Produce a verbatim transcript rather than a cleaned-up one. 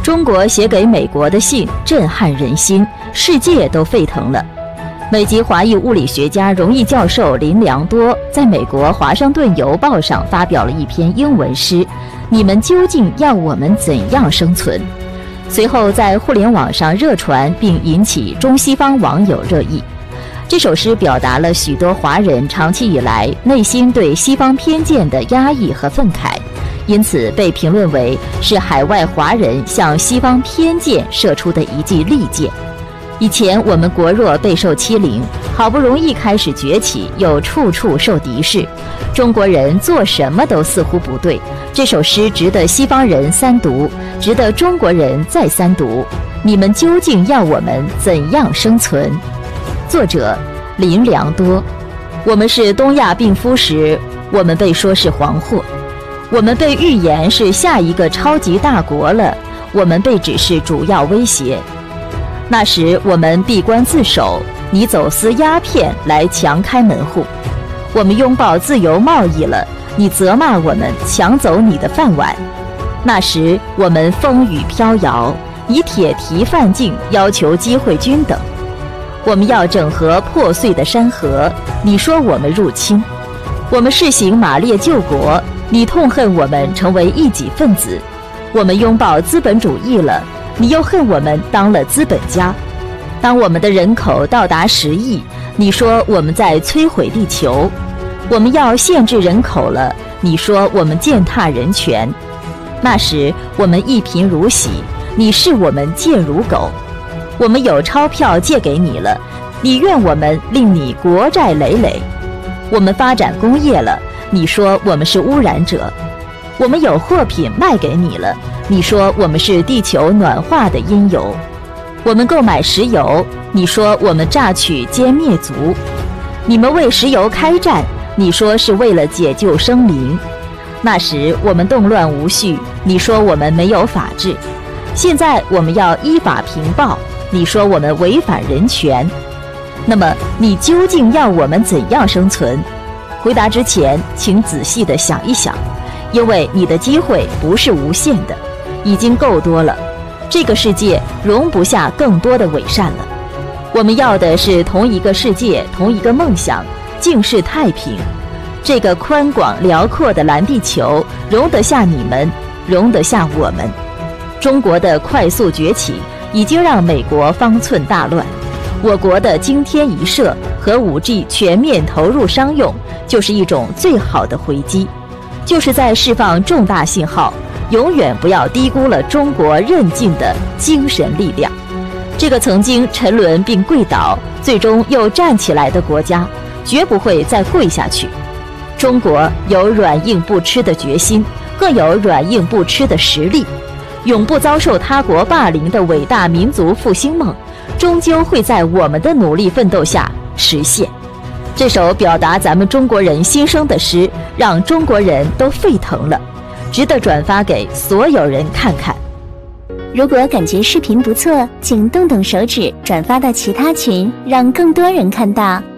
中国写给美国的信震撼人心，世界都沸腾了。美籍华裔物理学家荣誉教授林良多在美国《华盛顿邮报》上发表了一篇英文诗：你们究竟要我们怎样生存？随后在互联网上热传，并引起中西方网友热议。这首诗表达了许多华人长期以来内心对西方偏见的压抑和愤慨，因此被评论为是海外华人向西方偏见射出的一记利箭。以前我们国弱备受欺凌，好不容易开始崛起，又处处受敌视，中国人做什么都似乎不对。这首诗值得西方人三读，值得中国人再三读。你们究竟要我们怎样生存？作者林良多。我们是东亚病夫时，我们被说是黄祸；我们被预言是下一个超级大国了，我们被指是主要威胁。那时我们闭关自守，你走私鸦片来强开门户；我们拥抱自由贸易了，你责骂我们抢走你的饭碗。那时我们风雨飘摇，以铁蹄犯境，要求机会均等。我们要整合破碎的山河，你说我们入侵；我们试行马列救国，你痛恨我们成为异己分子；我们拥抱资本主义了，你又恨我们当了资本家。当我们的人口到达十亿，你说我们在摧毁地球；我们要限制人口了，你说我们践踏人权。那时我们一贫如洗，你视我们贱如狗；我们有钞票借给你了，你怨我们令你国债累累；我们发展工业了，你说我们是污染者；我们有货品卖给你了，你说我们是地球暖化的因由；我们购买石油，你说我们榨取兼灭族；你们为石油开战，你说是为了解救生灵。那时我们动乱无序，你说我们没有法治；现在我们要依法平暴，你说我们违反人权。那么你究竟要我们怎样生存？回答之前，请仔细地想一想，因为你的机会不是无限的，已经够多了。这个世界容不下更多的伪善了。我们要的是同一个世界，同一个梦想，尽是太平。这个宽广辽阔的蓝地球容得下你们，容得下我们。中国的快速崛起已经让美国方寸大乱，我国的惊天一射和 五 G 全面投入商用就是一种最好的回击，就是在释放重大信号。永远不要低估了中国韧劲的精神力量。这个曾经沉沦并跪倒，最终又站起来的国家，绝不会再跪下去。中国有软硬不吃的决心，更有软硬不吃的实力。永不遭受他国霸凌的伟大民族复兴梦，终究会在我们的努力奋斗下实现。这首表达咱们中国人心声的诗，让中国人都沸腾了，值得转发给所有人看看。 如果感觉视频不错，请动动手指转发到其他群，让更多人看到。